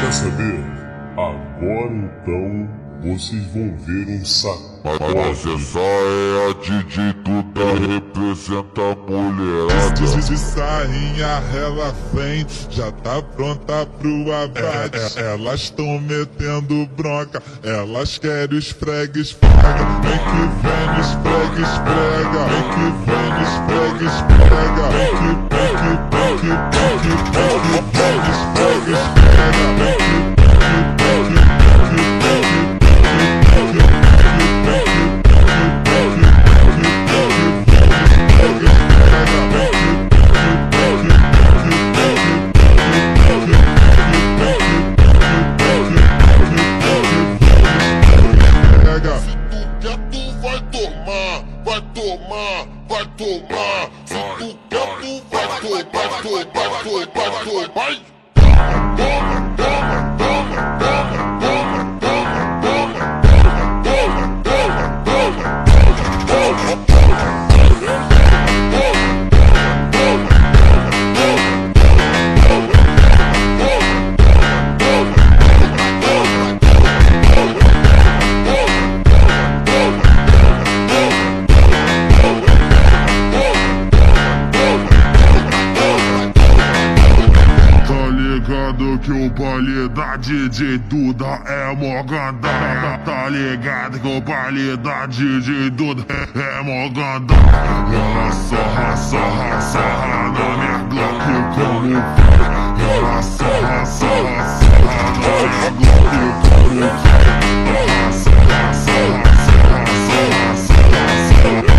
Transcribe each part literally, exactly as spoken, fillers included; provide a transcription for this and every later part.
Quer saber? Agora então vocês vão ver um sacode. Mas essa é a D J Duda, representa a mulherada. De sainha ela vem, já tá pronta pro abate. Elas tão metendo bronca, elas querem os esfrega, esfrega. Vem que vem, esfrega, esfrega. Vem que vem, esfrega, esfrega. Vem que, vem que, vem que, vem que, vem que, vem, esfrega, esfrega. Vem que, vem que, vem que, vem que, vai tomar, vai tomar. Se tu quer, tu vai tomar, vai tomar, vai tomar, vai tomar, vai. Toma, toma, toma, toma, toma, toma, toma, toma, toma, toma, toma, toma. Que o baile da D J Duda é mó gandá. Tá ligado que o baile da D J Duda é mó gandá. Ela sorra, sorra, sorra na minha Glock como vai. Ela sorra, sorra, sorra na minha Glock como vai. Sorra, sorra, sorra, sorra, sorra, sorra, sorra.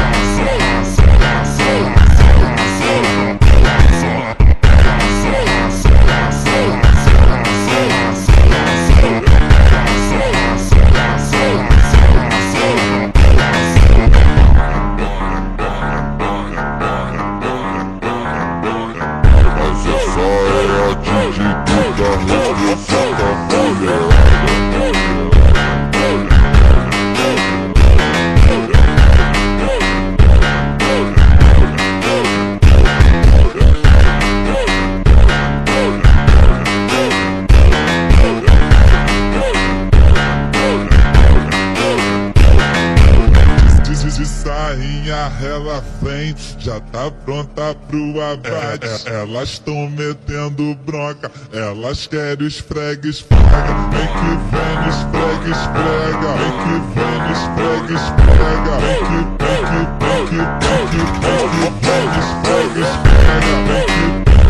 Ela vem, já tá pronta pro abate. Elas tão metendo bronca, elas querem os esfrega, esfrega. Vem que vem, esfrega, esfrega. Vem que vem, esfrega, esfrega. Vem que, vem que, vem que, vem que, vem que, vem, esfrega, esfrega. Vem que, vem que, vem que, vem que, vem que, vem que, vem que, vem que, vem que,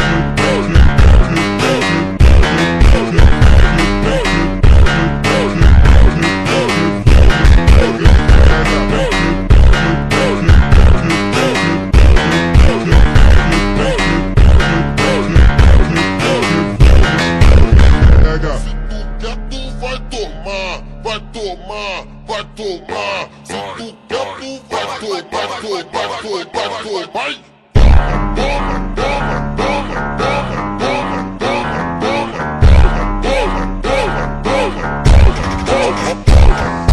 vai tomar, vai tomar. Se tu quer, tu vai tomar, vai tomar, vai tomar, vai tomar, vai. Toma, toma, toma, toma, toma, toma, toma, toma, toma, toma, toma, toma, toma.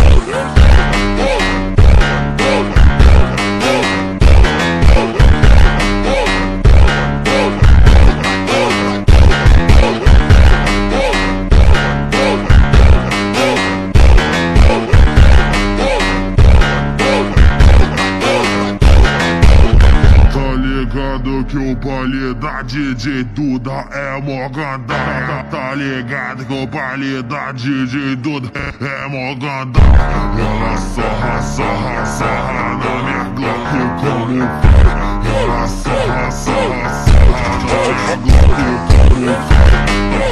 Que o baile da D J Duda é mó gandá. Tá ligado que o baile da D J Duda é mó gandá. Ela sorra, sorra, sorra na minha Glock como vai. Ela sorra, sorra, sorra na minha Glock como vai.